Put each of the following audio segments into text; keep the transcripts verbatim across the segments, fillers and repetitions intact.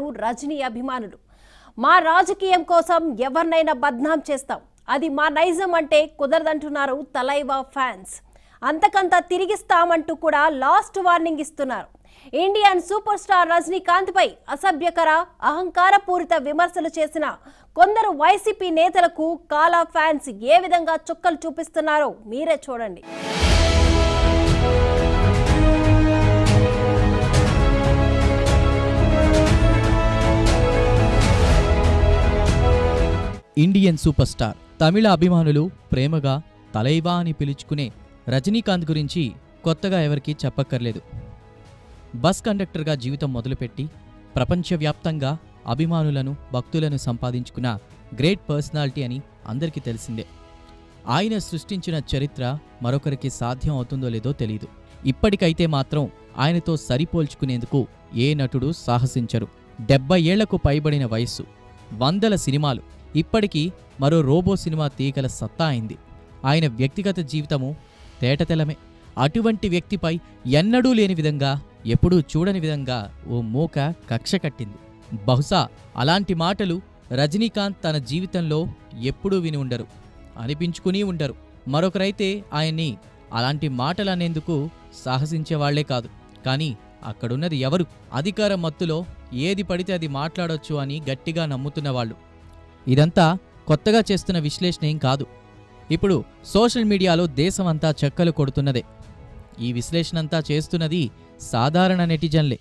రజనీ అభిమానులు. మా రాజకీయం కోసం ఎవరినైనా బద్నాం చేస్తాం, అది మా నైజం అంటే కుదరదంటున్నారు తలైవా ఫ్యాన్స్. అంతకంతా తిరిగిస్తామంటూ కూడా లాస్ట్ వార్నింగ్ ఇస్తున్నారు. ఇండియన్ సూపర్ స్టార్ రజనీకాంత్ పై అసభ్యకర అహంకారపూరిత విమర్శలు చేసిన కొందరు వైసీపీ నేతలకు కాలా ఫ్యాన్స్ ఏ విధంగా చుక్కలు చూపిస్తున్నారో మీరే చూడండి. ఇండియన్ సూపర్ స్టార్ తమిళ అభిమానులు ప్రేమగా తలైవా అని పిలుచుకునే రజనీకాంత్ గురించి కొత్తగా ఎవరికీ చెప్పక్కర్లేదు. బస్ కండక్టర్గా జీవితం మొదలుపెట్టి ప్రపంచవ్యాప్తంగా అభిమానులను భక్తులను సంపాదించుకున్న గ్రేట్ పర్సనాలిటీ అని అందరికీ తెలిసిందే. ఆయన సృష్టించిన చరిత్ర మరొకరికి సాధ్యం అవుతుందో లేదో తెలీదు. ఇప్పటికైతే మాత్రం ఆయనతో సరిపోల్చుకునేందుకు ఏ నటుడు సాహసించరు. డెబ్బై ఏళ్లకు పైబడిన వయస్సు, వందల సినిమాలు, ఇప్పటికీ మరో రోబో సినిమా తీయగల సత్తా అయింది. ఆయన వ్యక్తిగత జీవితము తేటతెలమే. అటువంటి వ్యక్తిపై ఎన్నడూ లేని విధంగా, ఎప్పుడూ చూడని విధంగా ఓ మూక కక్ష కట్టింది. బహుశా అలాంటి మాటలు రజనీకాంత్ తన జీవితంలో ఎప్పుడూ విని ఉండరు, అనిపించుకుని ఉండరు. మరొకరైతే ఆయన్ని అలాంటి మాటలనేందుకు సాహసించేవాళ్లే కాదు. కానీ అక్కడున్నది ఎవరు? అధికార మత్తులో ఏది పడితే అది మాట్లాడొచ్చు అని గట్టిగా నమ్ముతున్నవాళ్లు. ఇదంతా కొత్తగా చేస్తున్న విశ్లేషణ ఏం కాదు. ఇప్పుడు సోషల్ మీడియాలో దేశమంతా చెక్కలు కొడుతున్నదే. ఈ విశ్లేషణంతా చేస్తున్నది సాధారణ నెటిజన్లే.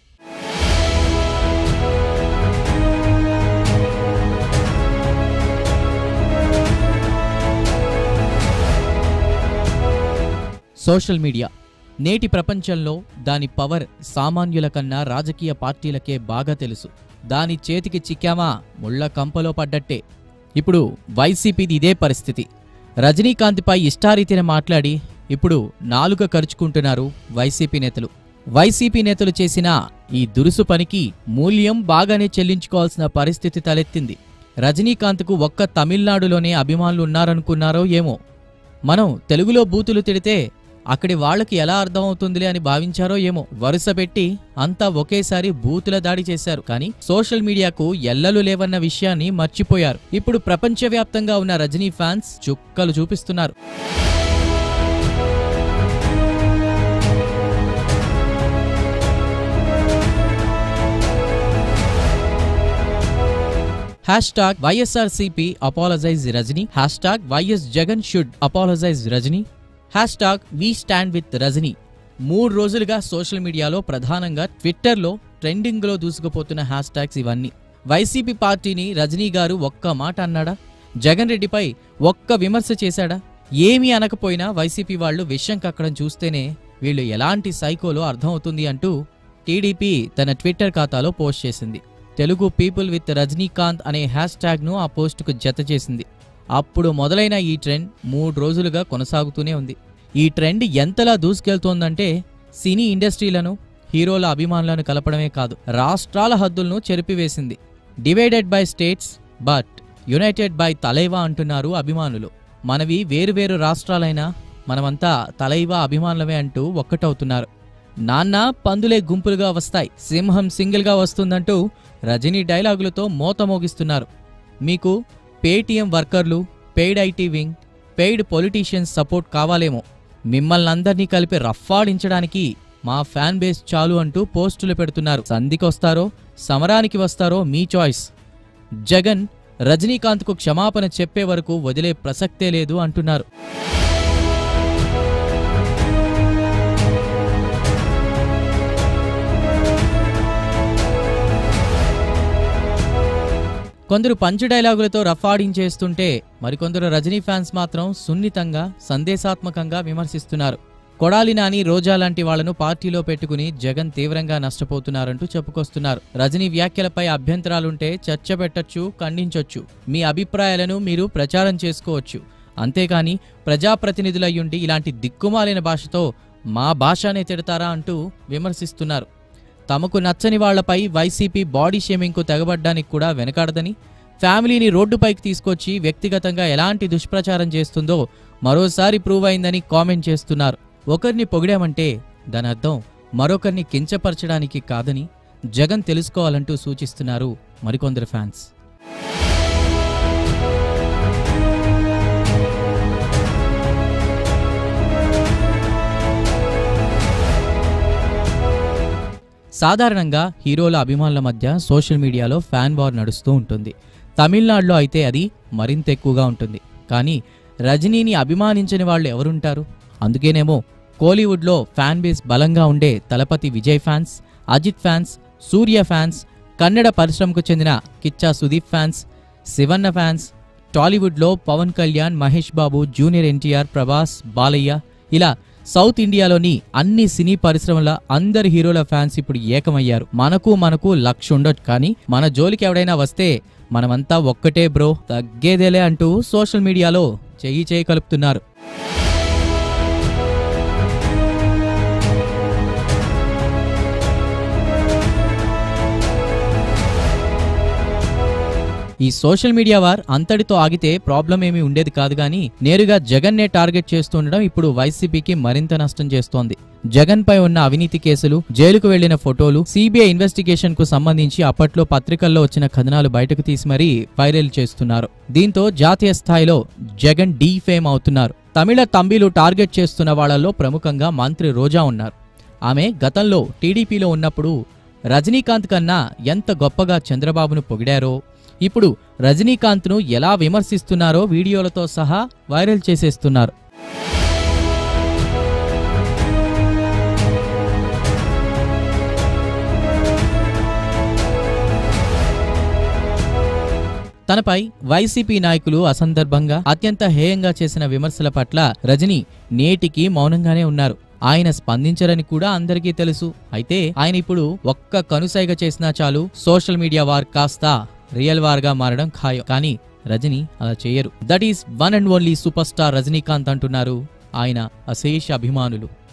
సోషల్ మీడియా నేటి ప్రపంచంలో దాని పవర్ సామాన్యుల కన్నా రాజకీయ పార్టీలకే బాగా తెలుసు. దాని చేతికి చిక్కామా ముళ్ళ కంపలో పడ్డట్టే. ఇప్పుడు వైసీపీది ఇదే పరిస్థితి. రజనీకాంత్పై ఇష్టారీతిన మాట్లాడి ఇప్పుడు నాలుక ఖర్చుకుంటున్నారు వైసీపీ నేతలు. వైసీపీ నేతలు చేసిన ఈ దురుసు పనికి మూల్యం బాగానే చెల్లించుకోవాల్సిన పరిస్థితి తలెత్తింది. రజనీకాంత్కు ఒక్క తమిళనాడులోనే అభిమానులు ఉన్నారనుకున్నారో ఏమో. మనం తెలుగులో బూతులు తిడితే అక్కడి వాళ్లకి ఎలా అర్థమవుతుందిలే అని భావించారో ఏమో. వరుస పెట్టి అంతా ఒకేసారి బూతుల దాడి చేశారు. కానీ సోషల్ మీడియాకు ఎల్లలు లేవన్న విషయాన్ని మర్చిపోయారు. ఇప్పుడు ప్రపంచవ్యాప్తంగా ఉన్న రజనీ ఫ్యాన్స్ చుక్కలు చూపిస్తున్నారు. Hashtag YSRCP apologise Rajini, hashtag YS Jagan should apologise Rajini, hashtag we stand with Rajini. మూడు రోజులుగా సోషల్ మీడియాలో, ప్రధానంగా ట్విట్టర్లో ట్రెండింగ్లో దూసుకుపోతున్న హ్యాష్టాగ్స్ ఇవన్నీ. వైసీపీ పార్టీని రజనీ గారు ఒక్క మాట అన్నాడా? జగన్ రెడ్డిపై ఒక్క విమర్శ చేశాడా? ఏమీ అనకపోయినా వైసీపీ వాళ్లు విషయం కక్కడం చూస్తేనే వీళ్లు ఎలాంటి సైకోలో అర్థమవుతుంది అంటూ టీడీపీ తన ట్విట్టర్ ఖాతాలో పోస్ట్ చేసింది. తెలుగు పీపుల్ విత్ రజనీకాంత్ అనే హ్యాష్టాగ్ను ఆ పోస్టుకు జత చేసింది. అప్పుడు మొదలైన ఈ ట్రెండ్ మూడు రోజులుగా కొనసాగుతూనే ఉంది. ఈ ట్రెండ్ ఎంతలా దూసుకెళ్తోందంటే సినీ ఇండస్ట్రీలను, హీరోల అభిమానులను కలపడమే కాదు, రాష్ట్రాల హద్దులను చెరిపివేసింది. Divided by states but united by Thalaiva అంటున్నారు అభిమానులు. మనవి వేరువేరు రాష్ట్రాలైనా మనమంతా తలైవా అభిమానులమే అంటూ ఒక్కటవుతున్నారు. నాన్న పందులే గుంపులుగా వస్తాయి, సింహం సింగిల్గా వస్తుందంటూ రజనీ డైలాగులతో మోత మోగిస్తున్నారు. మీకు పేటీఎం వర్కర్లు, paid IT wing, paid politicians support కావాలేమో, మిమ్మల్ని అందరినీ కలిపి రఫ్ఫాడించడానికి మా ఫ్యాన్ బేస్ చాలు అంటూ పోస్టులు పెడుతున్నారు. సంధికొస్తారో సమరానికి వస్తారో మీ చాయిస్. జగన్ రజనీకాంత్కు క్షమాపణ చెప్పే వరకు వదిలే ప్రసక్తే లేదు అంటున్నారు. కొందరు పంచ్ డైలాగులతో రఫాడించేస్తుంటే మరికొందరు రజనీ ఫ్యాన్స్ మాత్రం సున్నితంగా, సందేశాత్మకంగా విమర్శిస్తున్నారు. కొడాలి నాని, రోజా లాంటి వాళ్లను పార్టీలో పెట్టుకుని జగన్ తీవ్రంగా నష్టపోతున్నారంటూ చెప్పుకొస్తున్నారు. రజనీ వ్యాఖ్యలపై అభ్యంతరాలుంటే చర్చ పెట్టొచ్చు, ఖండించొచ్చు, మీ అభిప్రాయాలను మీరు ప్రచారం చేసుకోవచ్చు. అంతేకాని ప్రజాప్రతినిధులయ్యుండి ఇలాంటి దిక్కుమాలిన భాషతో మా భాషనే తిడతారా అంటూ విమర్శిస్తున్నారు. తమకు నచ్చని వాళ్లపై వైసీపీ బాడీ షేమింగ్కు తెగబడ్డానికి కూడా వెనకాడదని, ఫ్యామిలీని రోడ్డుపైకి తీసుకొచ్చి వ్యక్తిగతంగా ఎలాంటి దుష్ప్రచారం చేస్తుందో మరోసారి ప్రూవ్ అయిందని కామెంట్ చేస్తున్నారు. ఒకరిని పొగిడామంటే దానర్థం మరొకరిని కించపరచడానికి కాదని, జగన్ తెలుసుకోవాలంటూ సూచిస్తున్నారు మరికొందరు ఫ్యాన్స్. సాధారణంగా హీరోల అభిమానుల మధ్య సోషల్ మీడియాలో ఫ్యాన్ వార్ నడుస్తూ ఉంటుంది. తమిళనాడులో అయితే అది మరింత ఎక్కువగా ఉంటుంది. కానీ రజనీని అభిమానించని వాళ్ళు ఎవరుంటారు? అందుకేనేమో కోలీవుడ్లో ఫ్యాన్ బేస్ బలంగా ఉండే Thalapathy Vijay fans, Ajith fans, Suriya fans, Kannada పరిశ్రమకు చెందిన కిచ్చా సుదీప్ ఫ్యాన్స్, శివన్న ఫ్యాన్స్, టాలీవుడ్లో పవన్ కళ్యాణ్, మహేష్ బాబు, జూనియర్ ఎన్టీఆర్, ప్రభాస్, బాలయ్య, ఇలా సౌత్ ఇండియాలోని అన్ని సినీ పరిశ్రమల అందరి హీరోల ఫ్యాన్స్ ఇప్పుడు ఏకమయ్యారు. మనకు మనకు లక్ష ఉండొచ్చు, కానీ మన జోలికి ఎవడైనా వస్తే మనమంతా ఒక్కటే బ్రో, తగ్గేదేలే అంటూ సోషల్ మీడియాలో చెయ్యి చేయి కలుపుతున్నారు. ఈ సోషల్ మీడియా వార్ అంతటితో ఆగితే ప్రాబ్లం ఏమీ ఉండేది కాదు, గానీ నేరుగా జగన్ నే టార్గెట్ చేస్తుండడం ఇప్పుడు వైసీపీకి మరింత నష్టం చేస్తోంది. జగన్ పై ఉన్న అవినీతి కేసులు, జైలుకు వెళ్లిన ఫోటోలు, సిబిఐ ఇన్వెస్టిగేషన్ కు సంబంధించి అప్పట్లో పత్రికల్లో వచ్చిన కథనాలు బయటకు తీసి మరీ వైరల్ చేస్తున్నారు. దీంతో జాతీయ స్థాయిలో జగన్ డీ ఫేమ్ అవుతున్నారు. తమిళ తంబిలు టార్గెట్ చేస్తున్న వాళ్లలో ప్రముఖంగా మంత్రి రోజా ఉన్నారు. ఆమె గతంలో టీడీపీలో ఉన్నప్పుడు రజనీకాంత్ కన్నా ఎంత గొప్పగా చంద్రబాబును పొగిడారో, ఇప్పుడు రజనీకాంత్ను ఎలా విమర్శిస్తున్నారో వీడియోలతో సహా వైరల్ చేసేస్తున్నారు. తనపై వైసీపీ నాయకులు అసందర్భంగా అత్యంత హేయంగా చేసిన విమర్శల పట్ల రజనీ నేటికి మౌనంగానే ఉన్నారు. ఆయన స్పందించరని కూడా అందరికీ తెలుసు. అయితే ఆయన ఇప్పుడు ఒక్క కనుసైగ చేసినా చాలు సోషల్ మీడియా వార్ కాస్త రియల్ వార్ గా మారడం ఖాయం. కానీ రజనీ అలా చేయరు. That is one and only superstar Rajinikanth అంటున్నారు ఆయన అశేష అభిమానులు.